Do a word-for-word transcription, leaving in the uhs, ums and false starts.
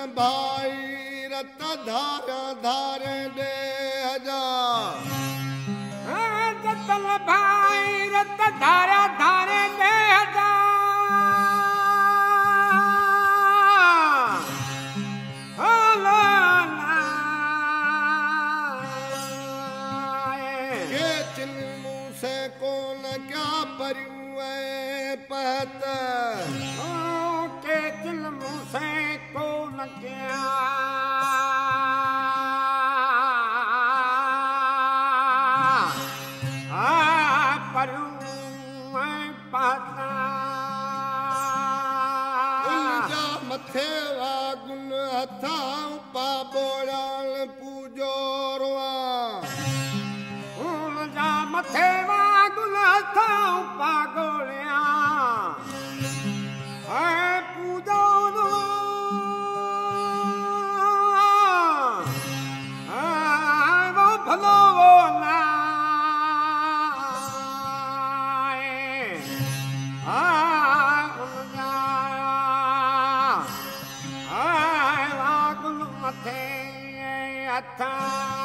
भाई रत धारा धारे दे हजार जतन भाई रत धारा धारे दे हजार के चिन मुँह से कौन क्या परियो पहत के चिन मुँह से कौन क्या मथे वागुन हथा पा बोराल पूजो रोआ उन जा मथे वागुन हथा पा गोलिया है पूजो वो भलो वो ना Ata